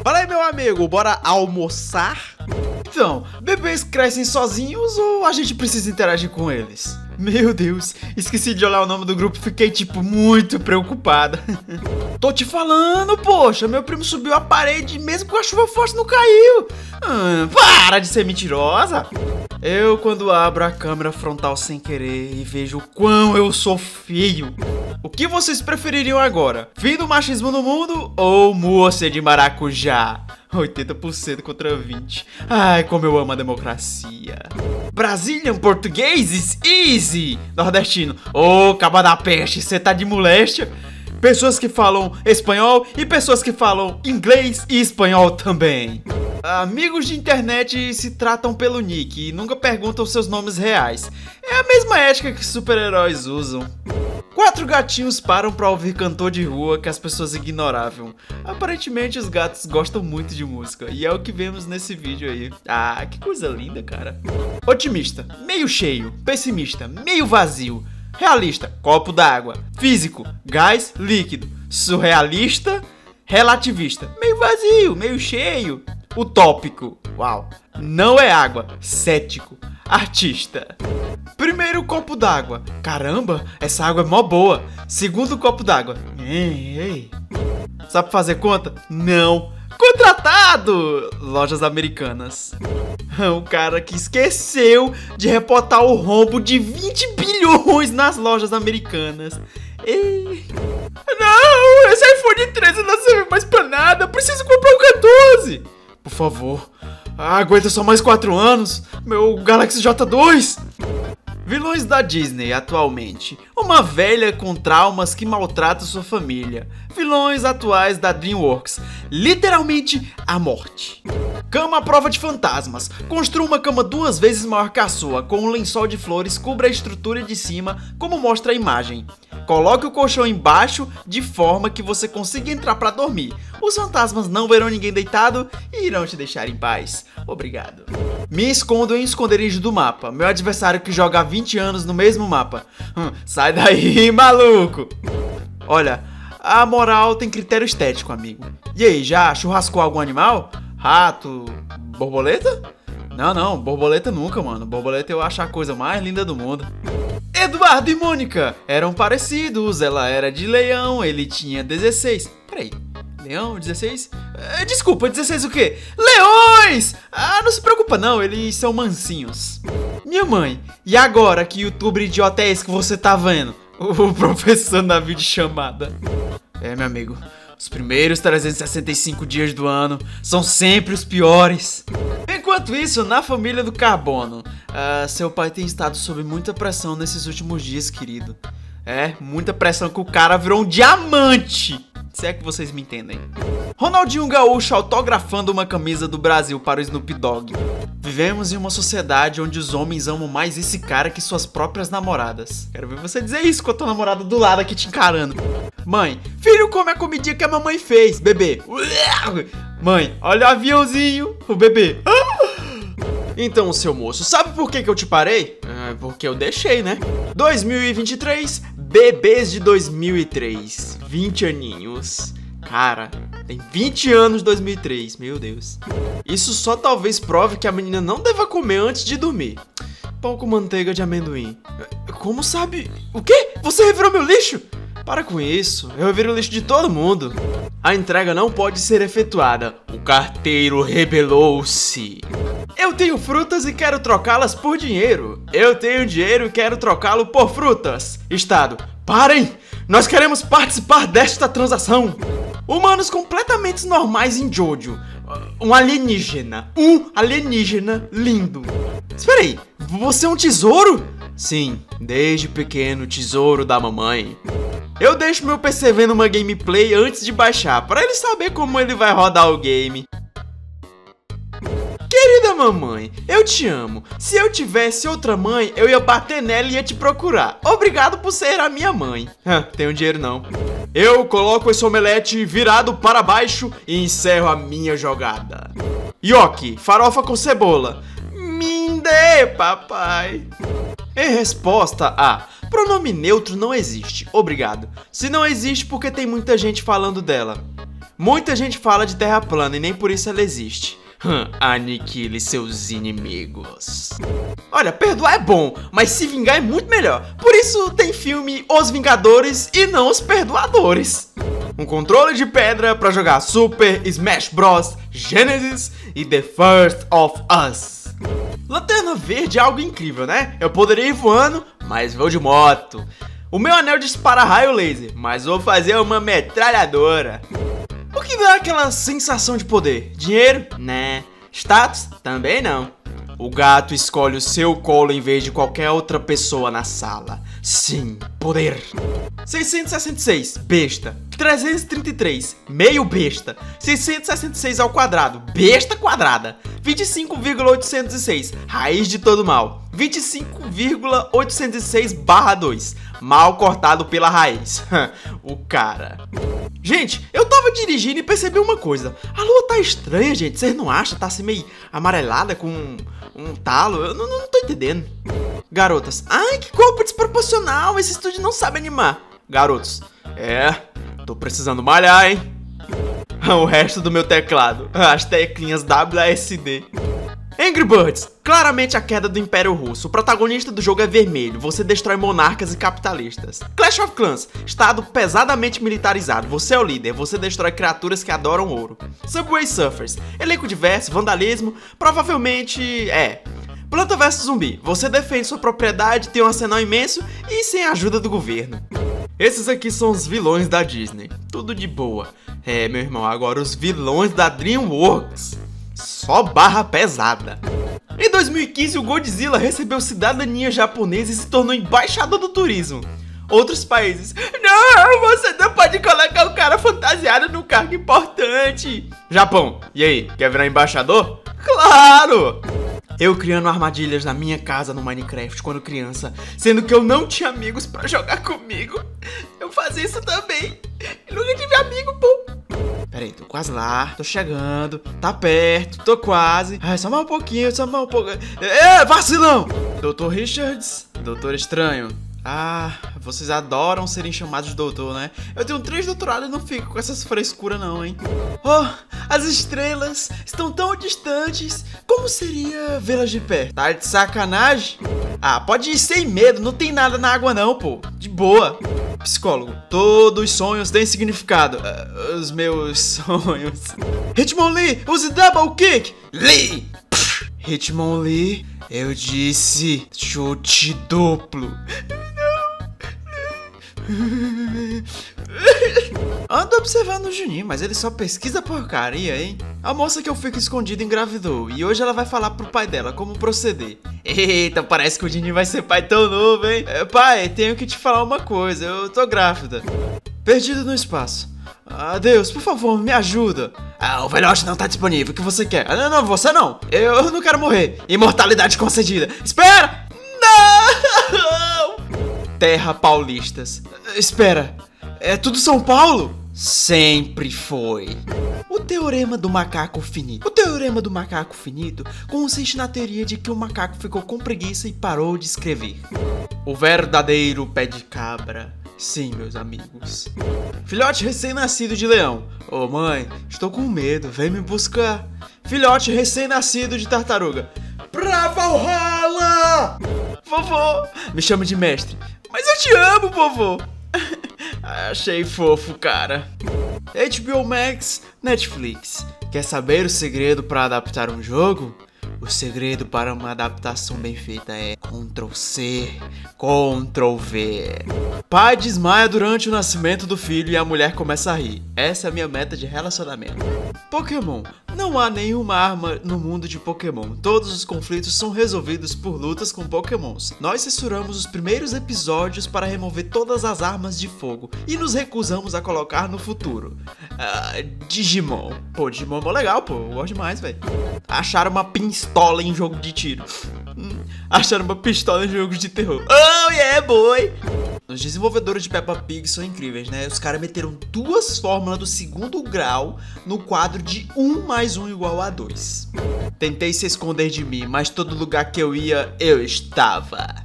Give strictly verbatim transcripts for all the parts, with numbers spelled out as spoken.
Fala aí, meu amigo, bora almoçar? Então, bebês crescem sozinhos ou a gente precisa interagir com eles? Meu Deus, esqueci de olhar o nome do grupo, fiquei tipo muito preocupada. Tô te falando, poxa, meu primo subiu a parede mesmo com a chuva forte não caiu. Ah, para de ser mentirosa. Eu quando abro a câmera frontal sem querer e vejo o quão eu sou feio. O que vocês prefeririam agora? Fim do machismo no mundo ou moça de maracujá? oitenta por cento contra vinte. Ai, como eu amo a democracia. Brazilian portugueses easy. Nordestino, ô, caba da peste, cê tá de moléstia? Pessoas que falam espanhol e pessoas que falam inglês e espanhol também. Amigos de internet se tratam pelo nick e nunca perguntam seus nomes reais. É a mesma ética que super-heróis usam. Quatro gatinhos param pra ouvir cantor de rua que as pessoas ignoravam. Aparentemente os gatos gostam muito de música e é o que vemos nesse vídeo aí. Ah, que coisa linda, cara. Otimista, meio cheio. Pessimista, meio vazio. Realista, copo d'água. Físico, gás líquido. Surrealista, relativista, meio vazio, meio cheio. Utópico, uau, não é água. Cético, artista. Primeiro copo d'água. Caramba, essa água é mó boa. Segundo copo d'água. Ei, ei. Sabe fazer conta? Não. Contratado! Lojas Americanas. O cara que esqueceu de reportar o rombo de vinte bilhões nas lojas americanas. Ei. Não, esse iPhone treze não serve mais pra nada. Preciso comprar o quatorze. Por favor. Ah, aguenta só mais quatro anos. Meu Galaxy J dois. Vilões da Disney atualmente. Uma velha com traumas que maltrata sua família. Vilões atuais da DreamWorks. Literalmente a morte. Cama à prova de fantasmas. Construa uma cama duas vezes maior que a sua. Com um lençol de flores, cubra a estrutura de cima, como mostra a imagem. Coloque o colchão embaixo de forma que você consiga entrar para dormir. Os fantasmas não verão ninguém deitado e irão te deixar em paz. Obrigado. Me escondo em esconderijo do mapa. Meu adversário que joga há vinte anos no mesmo mapa. Hum, sai daí, maluco! Olha, a moral tem critério estético, amigo. E aí, já churrascou algum animal? Rato? Borboleta? Não, não, borboleta nunca, mano. Borboleta eu acho a coisa mais linda do mundo. Eduardo e Mônica eram parecidos, ela era de leão, ele tinha dezesseis. Peraí, leão, dezesseis? É, desculpa, dezesseis o quê? Leões! Ah, não se preocupa não, eles são mansinhos. Minha mãe, e agora que youtuber idiota é esse que você tá vendo? O professor na videochamada. É, meu amigo, os primeiros trezentos e sessenta e cinco dias do ano são sempre os piores. Enquanto isso, na família do carbono, uh, seu pai tem estado sob muita pressão nesses últimos dias, querido. É, muita pressão que o cara virou um diamante. Se é que vocês me entendem. Ronaldinho Gaúcho autografando uma camisa do Brasil para o Snoop Dogg. Vivemos em uma sociedade onde os homens amam mais esse cara que suas próprias namoradas. Quero ver você dizer isso com a tua namorada do lado aqui te encarando. Mãe, filho, come a comidinha que a mamãe fez. Bebê. Mãe, olha o aviãozinho. O bebê. Então, seu moço, sabe por que que eu te parei? É porque eu deixei, né? dois mil e vinte e três, bebês de dois mil e três. vinte aninhos. Cara, tem vinte anos de dois mil e três, meu Deus. Isso só talvez prove que a menina não deva comer antes de dormir. Pão com manteiga de amendoim. Como sabe? O quê? Você revirou meu lixo? Para com isso, eu reviro o lixo de todo mundo. A entrega não pode ser efetuada. O carteiro rebelou-se. Eu tenho frutas e quero trocá-las por dinheiro. Eu tenho dinheiro e quero trocá-lo por frutas. Estado, parem! Nós queremos participar desta transação. Humanos completamente normais em Jojo. Um alienígena. Um alienígena lindo. Espera aí, você é um tesouro? Sim, desde pequeno, tesouro da mamãe. Eu deixo meu P C vendo uma gameplay antes de baixar, para ele saber como ele vai rodar o game. Querida mamãe, eu te amo. Se eu tivesse outra mãe, eu ia bater nela e ia te procurar. Obrigado por ser a minha mãe. Ah, tenho dinheiro não. Eu coloco esse omelete virado para baixo e encerro a minha jogada. Yoki, farofa com cebola. Me dê, papai. Em resposta a... Pronome neutro não existe, obrigado. Se não existe, porque tem muita gente falando dela. Muita gente fala de Terra plana e nem por isso ela existe. Hum, aniquile seus inimigos. Olha, perdoar é bom, mas se vingar é muito melhor. Por isso tem filme Os Vingadores e não Os Perdoadores. Um controle de pedra pra jogar Super Smash Bros, Genesis e The First of Us. Lanterna Verde é algo incrível, né? Eu poderia ir voando, mas vou de moto. O meu anel dispara raio laser, mas vou fazer uma metralhadora. O que dá aquela sensação de poder? Dinheiro? Né. Status? Também não. O gato escolhe o seu colo em vez de qualquer outra pessoa na sala. Sim, poder. seiscentos e sessenta e seis, besta. trezentos e trinta e três, meio besta. seiscentos e sessenta e seis ao quadrado, besta quadrada. vinte e cinco vírgula oitocentos e seis, raiz de todo mal. vinte e cinco vírgula oitocentos e seis barra dois, mal cortado pela raiz. O cara. Gente, eu tava dirigindo e percebi uma coisa. A lua tá estranha, gente. Vocês não acham? Tá assim meio amarelada com um, um talo. Eu não, não tô entendendo. Garotas. Ai, que corpo desproporcional. Esse estúdio não sabe animar. Garotos. É, tô precisando malhar, hein? O resto do meu teclado. As teclinhas W A S D. Angry Birds, claramente a queda do Império Russo. O protagonista do jogo é vermelho, você destrói monarcas e capitalistas. Clash of Clans, estado pesadamente militarizado, você é o líder, você destrói criaturas que adoram ouro. Subway Surfers, elenco diverso, vandalismo, provavelmente é. Planta versus Zumbi, você defende sua propriedade, tem um arsenal imenso e sem a ajuda do governo. Esses aqui são os vilões da Disney, tudo de boa. É, meu irmão, agora os vilões da DreamWorks. Só barra pesada. Em dois mil e quinze, o Godzilla recebeu cidadania japonesa e se tornou embaixador do turismo. Outros países. Não, você não pode colocar o cara fantasiado num cargo importante. Japão, e aí, quer virar embaixador? Claro! Eu criando armadilhas na minha casa no Minecraft quando criança, sendo que eu não tinha amigos pra jogar comigo. Eu fazia isso também. Eu nunca tive amigo, pô. Peraí, tô quase lá, tô chegando, tá perto, tô quase. Ai, só mais um pouquinho, só mais um pouco. É, vacilão! doutor Richards, Doutor Estranho. Ah, vocês adoram serem chamados de doutor, né? Eu tenho três doutorados e não fico com essas frescuras não, hein? Oh, as estrelas estão tão distantes. Como seria vê-las de perto? Tá de sacanagem? Ah, pode ir sem medo, não tem nada na água não, pô. De boa. Psicólogo, todos os sonhos têm significado. Uh, os meus sonhos. Hitmonlee, use double kick. Lee. Hitmonlee, eu disse chute duplo. Ando observando o Juninho, mas ele só pesquisa porcaria, hein? A moça que eu fico escondido engravidou e hoje ela vai falar pro pai dela como proceder. Eita, parece que o Juninho vai ser pai tão novo, hein? É, pai, tenho que te falar uma coisa, eu tô grávida. Perdido no espaço. Adeus, por favor, me ajuda. Ah, o velhote não tá disponível, o que você quer? Ah, não, não, você não. Eu não quero morrer. Imortalidade concedida. Espera! Não! Terra paulistas. Espera, é tudo São Paulo? Sempre foi. O teorema do macaco finito. O teorema do macaco finito consiste na teoria de que o macaco ficou com preguiça e parou de escrever. O verdadeiro pé de cabra. Sim, meus amigos. Filhote recém-nascido de leão. Ô, mãe, estou com medo, vem me buscar. Filhote recém-nascido de tartaruga. Pra Valhalla! Vovô, me chama de mestre. Mas eu te amo, vovô. Achei fofo, cara. H B O Max, Netflix. Quer saber o segredo para adaptar um jogo? O segredo para uma adaptação bem feita é control C, control V. Pai desmaia durante o nascimento do filho e a mulher começa a rir. Essa é a minha meta de relacionamento. Pokémon. Não há nenhuma arma no mundo de Pokémon. Todos os conflitos são resolvidos por lutas com Pokémons. Nós censuramos os primeiros episódios para remover todas as armas de fogo e nos recusamos a colocar no futuro. Ah, Digimon. Pô, Digimon é mó legal, pô. Eu gosto demais, velho. Acharam uma pistola em jogo de tiro. Hum, acharam uma pistola em jogo de terror. Oh, yeah, boy! Os desenvolvedores de Peppa Pig são incríveis, né? Os caras meteram duas fórmulas do segundo grau no quadro de um mais um igual a dois. Tentei se esconder de mim, mas todo lugar que eu ia, eu estava.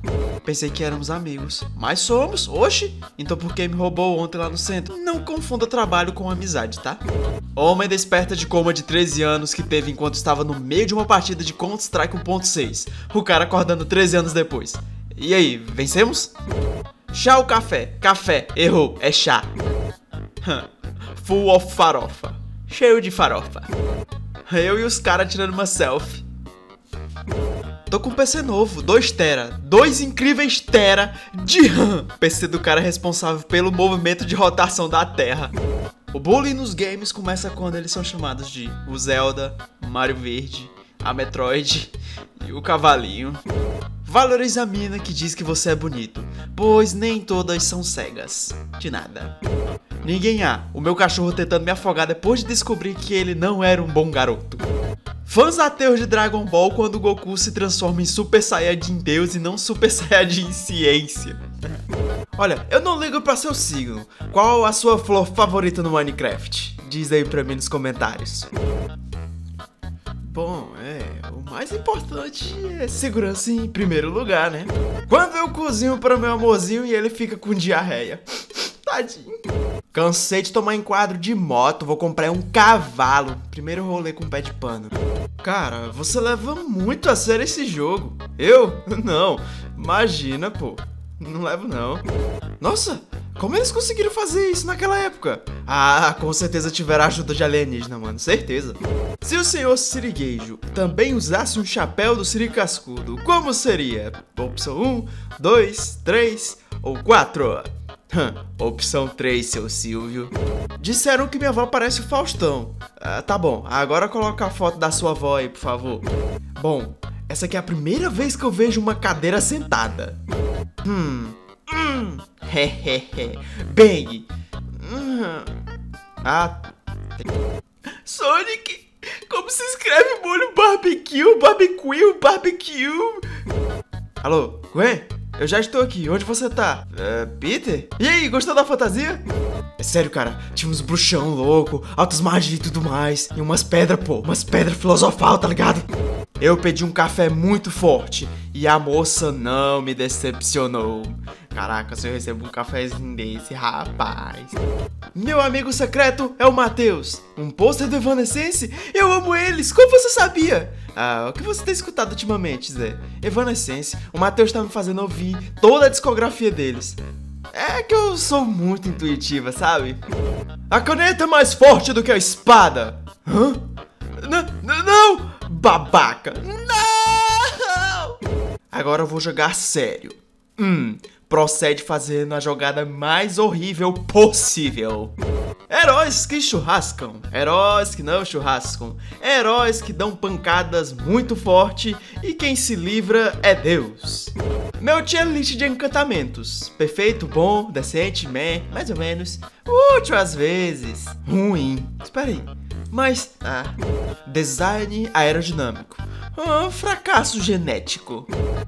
Pensei que éramos amigos. Mas somos, oxe. Então por que me roubou ontem lá no centro? Não confunda trabalho com amizade, tá? Homem desperta de coma de treze anos que teve enquanto estava no meio de uma partida de Counter-Strike um ponto seis. O cara acordando treze anos depois. E aí, vencemos? Chá ou café? Café. Errou, é chá. Full of farofa. Cheio de farofa. Eu e os caras tirando uma selfie. Tô com um P C novo, dois tera, dois incríveis tera de RAM. P C do cara responsável pelo movimento de rotação da Terra. O bullying nos games começa quando eles são chamados de o Zelda, o Mario Verde, a Metroid e o Cavalinho. Valoriza a mina que diz que você é bonito, pois nem todas são cegas. De nada. Ninguém há, o meu cachorro tentando me afogar depois de descobrir que ele não era um bom garoto. Fãs ateus de Dragon Ball quando o Goku se transforma em Super Saiyajin Deus e não Super Saiyajin Ciência. Olha, eu não ligo pra seu signo. Qual a sua flor favorita no Minecraft? Diz aí pra mim nos comentários. Bom, é, o mais importante é segurança em primeiro lugar, né? Quando eu cozinho para meu amorzinho e ele fica com diarreia. Tadinho. Cansei de tomar enquadro de moto, vou comprar um cavalo. Primeiro rolê com pé de pano. Cara, você leva muito a sério esse jogo. Eu? Não. Imagina, pô. Não levo, não. Nossa, como eles conseguiram fazer isso naquela época? Ah, com certeza tiveram a ajuda de alienígena, mano. Certeza. Se o senhor Sirigueijo também usasse um chapéu do Siri Cascudo, como seria? Opção um, dois, três ou quatro? Opção três, seu Silvio. Disseram que minha avó parece o Faustão. Ah, tá bom, agora coloca a foto da sua avó aí, por favor. Bom, essa aqui é a primeira vez que eu vejo uma cadeira sentada. Hum, hum, hehehe, bem. Hum. Ah, Sonic, como se escreve molho barbecue, barbecue, barbecue? Alô, Gwen? Eu já estou aqui, onde você tá? Uh, Peter? E aí, gostou da fantasia? É sério, cara, tinha uns bruxão louco, altas magias e tudo mais. E umas pedras, pô, umas pedras filosofal, tá ligado? Eu pedi um café muito forte e a moça não me decepcionou. Caraca, se eu recebo um cafezinho desse, rapaz. Meu amigo secreto é o Matheus, um pôster do Evanescence. Eu amo eles, como você sabia? Ah, o que você tem escutado ultimamente, Zé? Evanescence, o Matheus tá me fazendo ouvir toda a discografia deles. É que eu sou muito intuitiva, sabe? A caneta é mais forte do que a espada. Hã? N- não! Babaca! Não! Agora eu vou jogar sério. Hum, procede fazendo a jogada mais horrível possível. Heróis que churrascam, heróis que não churrascam, heróis que dão pancadas muito forte e quem se livra é Deus. Meu tier list de encantamentos: perfeito, bom, decente, meh, mais ou menos, útil às vezes, ruim, espera aí, mas, ah, design aerodinâmico, ah, fracasso genético.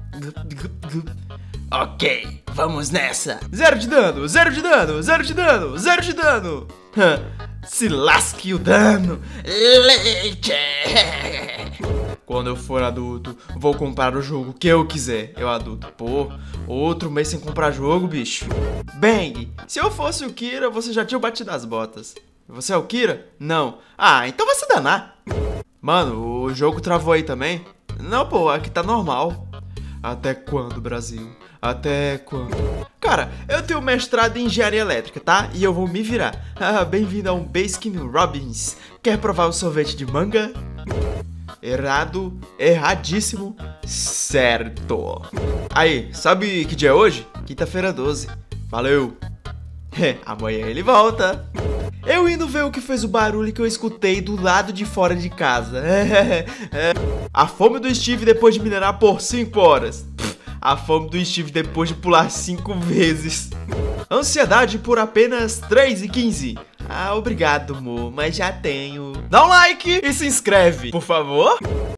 Ok, vamos nessa. Zero de dano, zero de dano, zero de dano, zero de dano. Se lasque o dano. Leite. Quando eu for adulto, vou comprar o jogo que eu quiser. Eu adulto, pô, outro mês sem comprar jogo, bicho. Bang, se eu fosse o Kira, você já tinha batido as botas. Você é o Kira? Não. Ah, então vai se danar. Mano, o jogo travou aí também? Não, pô, aqui tá normal. Até quando, Brasil? Até quando? Cara, eu tenho mestrado em engenharia elétrica, tá? E eu vou me virar. Ah, bem-vindo a um Baskin Robbins. Quer provar o sorvete de manga? Errado, erradíssimo, certo. Aí, sabe que dia é hoje? Quinta-feira doze. Valeu. Amanhã ele volta. Eu indo ver o que fez o barulho que eu escutei do lado de fora de casa. A fome do Steve depois de minerar por cinco horas. A fome do Steve depois de pular cinco vezes. Ansiedade por apenas três e quinze. Ah, obrigado, amor, mas já tenho. Dá um like e se inscreve, por favor.